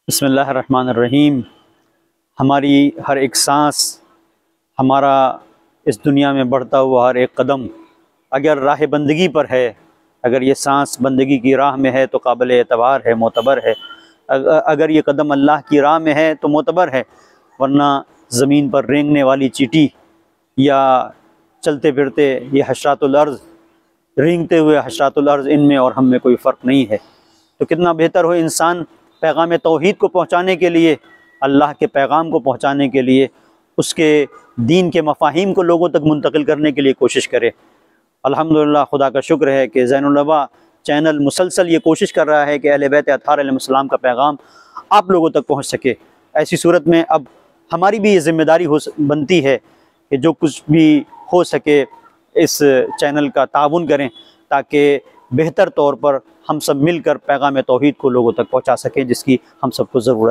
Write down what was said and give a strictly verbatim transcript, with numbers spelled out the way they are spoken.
बिस्मिल्लाहिर्रहमानिर्रहीम। हमारी हर एक सांस, हमारा इस दुनिया में बढ़ता हुआ हर एक कदम अगर राह बंदगी पर है, अगर ये सांस बंदगी की राह में है तो काबिल एतबार है, मोतबर है। अगर ये कदम अल्लाह की राह में है तो मोतबर है, वरना ज़मीन पर रेंगने वाली चींटी या चलते फिरते ये हशरातुल अर्ज़, रेंगते हुए हशरातुल अर्ज़, इनमें और हम में कोई फ़र्क नहीं है। तो कितना बेहतर हो इंसान पैगाम तौहीद को पहुँचाने के लिए, अल्लाह के पैगाम को पहुँचाने के लिए, उसके दीन के मफ़ाहीम को लोगों तक मुंतकिल करने के लिए कोशिश करे। अल्हम्दुलिल्लाह, खुदा का शुक्र है कि ज़ैनुल अबा चैनल मुसलसल ये कोशिश कर रहा है कि अहले बैत अत्हार अलैहिस्सलाम का पैगाम आप लोगों तक पहुँच सके। ऐसी सूरत में अब हमारी भी ये ज़िम्मेदारी हो बनती है कि जो कुछ भी हो सके इस चैनल का ताउन करें, ताकि बेहतर तौर पर हम सब मिलकर पैगाम तौहीद को लोगों तक पहुँचा सकें, जिसकी हम सबको ज़रूरत है।